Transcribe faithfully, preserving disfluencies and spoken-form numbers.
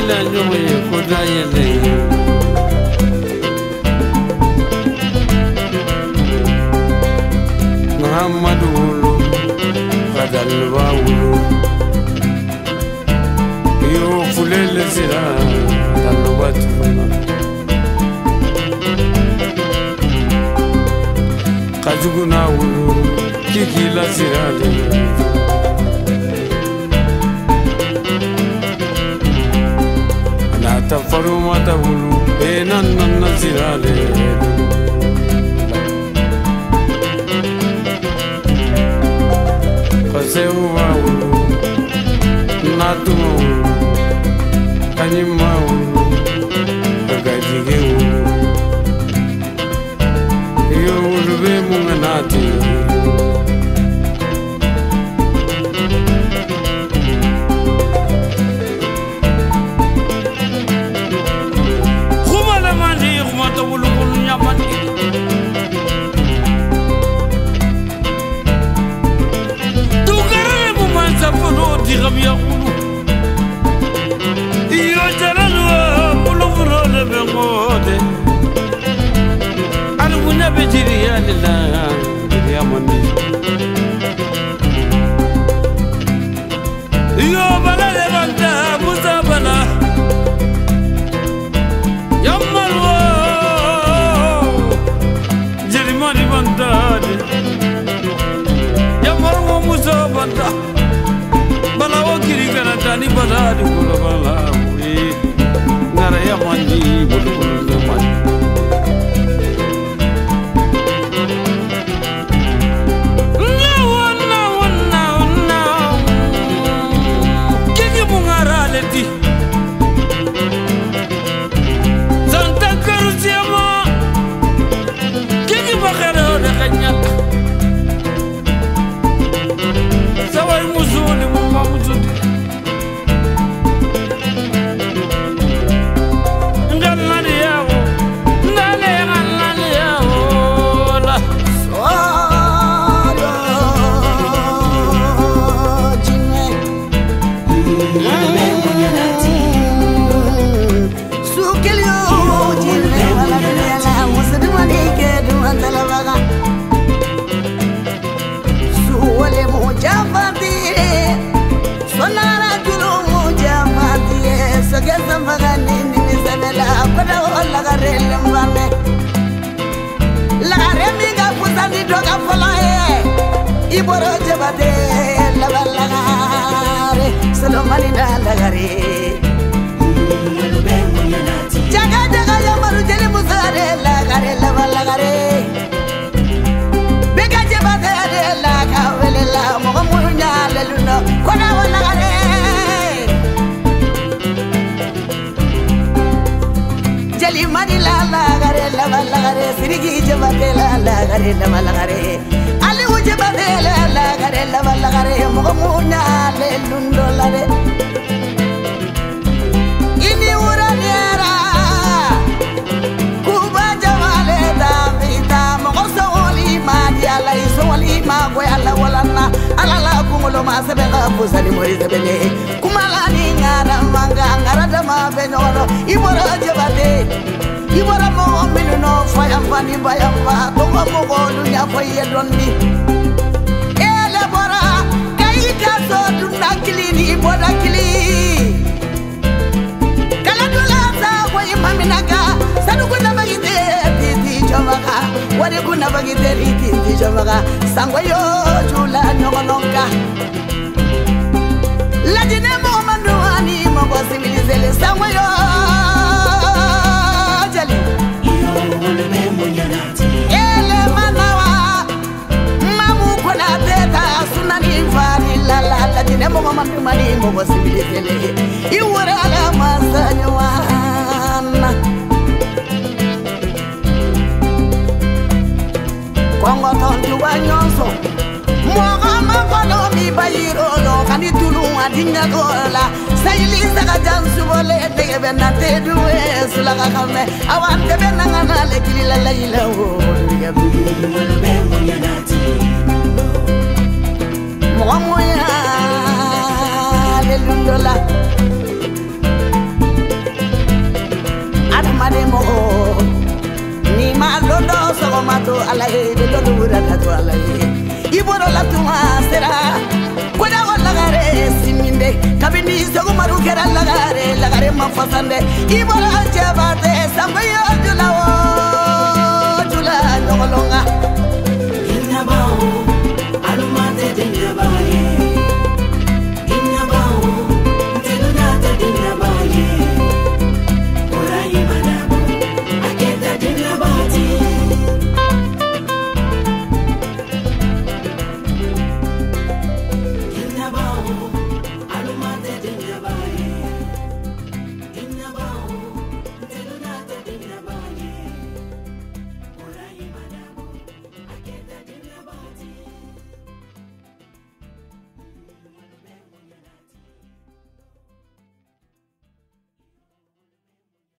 la nyome koda yele Muhammadu wulu Fadal wa wulu Yo fulele sira Talubatu Kajuguna wulu Kiki la sira Nata farumata wulu Enan nanna sira Sewa wulu, natu wulu, kanyima wulu, kagajige wulu. Yo wulu be munga nati. Kuma la mandi, kuma ta wulu wulu nyamandi. Safono diram ya ulu iyo jaranwa ulu vrole bengode aluna bejiri ya lila ya mani iyo balale banda musabala yamalwa jerimani bandade yamalwa musabanda Balawo kiri kana tani badadi kula balawo ngara ya mandi bulu bulu mandi no no no no kiki mungara leti Santa Carusiama kiki bakara de kanyaka Sawai muzuni Muzudi Ngalani yao Nale ngalani yao La Swara Jine Nale munyanati Sukilio Jine Wala dala Musadu manike Dumantala baga Suwale mujabati Sonara julo mujamati Sogeza magani nimisabela Koda wala garele mbame Lagare minga pusandi doga folae Iboro jabate Laba lagare Salomani da lagare Jaga jaga yamaru jeli musare Lagare laba lagare Bega jabate Lagawele la Mogamunya leluno Koda wala gare Jali mani la la gare la la gare Sirigi jabate la la gare la la gare Ali ujabate la la gare la la gare Mogamunya leluno la re Ini uraniera Kuba jamale damita Mogosa wali madi ala iso wali magwe ala walana Ala la kumulo masabeka fusani mori sebele Kumala ni ngara manga ngara dama benyono Ibora jabate Ibora mo minu no fayamba ni bayamba Tonga mogo dunya faye dondi Ele bora Kaika so dunakili ni ibora kili Kala dula sa kwa imaminaga Sanu kuna bagite titi chomaga Wari kuna bagite titi chomaga Sangwa yo chula nyongononga Lajine mo manduani mo posibilizele Sangwa yo jali Iyo wale memo nyanati Ele manawa Mamu kuna teta Sunani fani lala Lajine mo manduani mo posibilizele Iwara ala masanywana Kongo tontu wa nyonso Mwaga mafalo mi bayiro lo Kani tulu adinga gola Sayili saka jansu bole Tege bena teduwe Sulaka kame Awante bena ngana lekili la la ila wo Liga buli Mwenye nyanati Mwa mwa ya Lelundola iboro la tuma sera koda wala gare siminde kabini sogo maru kera lagare lagare mafasande iboro jabate sambayo julawo jula ngolonga